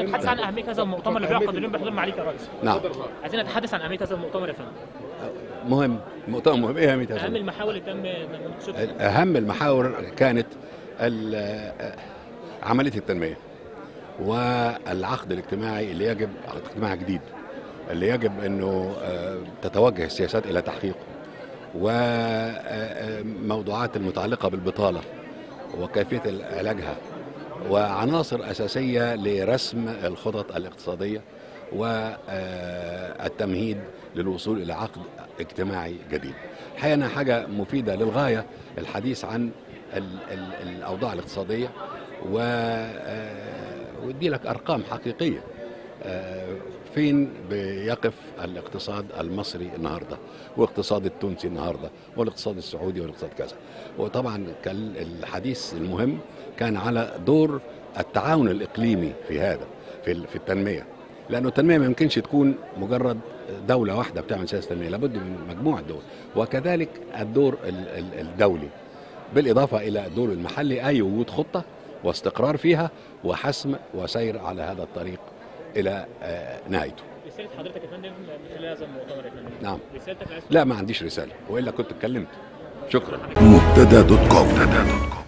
نتحدث عن اهميه هذا المؤتمر اللي بيعقد اليوم بحضور معاليك يا ريس. نعم. عايزين نتحدث عن اهميه هذا المؤتمر يا فندم. مهم، مؤتمر مهم. ايه اهميه هذا؟ اهم المحاور اللي تم مناقشتها. اهم المحاور كانت عمليه التنميه والعقد الاجتماعي اللي يجب، عقد اجتماعي جديد اللي يجب انه تتوجه السياسات الى تحقيقه، وموضوعات المتعلقه بالبطاله وكيفيه علاجها، وعناصر اساسيه لرسم الخطط الاقتصاديه والتمهيد للوصول الى عقد اجتماعي جديد. الحقيقه انها حاجه مفيده للغايه الحديث عن الاوضاع الاقتصاديه، ودي لك ارقام حقيقيه فين بيقف الاقتصاد المصري النهارده، والاقتصاد التونسي النهارده، والاقتصاد السعودي، والاقتصاد كذا. وطبعا الحديث المهم كان على دور التعاون الاقليمي في هذا، في التنميه، لانه التنميه ما يمكنش تكون مجرد دوله واحده بتعمل سياسه تنميه، لابد من مجموعه دول، وكذلك الدور الدولي، بالاضافه الى الدور المحلي، اي وجود خطه واستقرار فيها وحسم وسير على هذا الطريق الى نهايته. رساله حضرتك يا فندم من خلال هذا المؤتمر يا فندم؟ نعم. رسالتك؟ لا، ما عنديش رساله، والا كنت اتكلمت. شكرا. مبتدا.com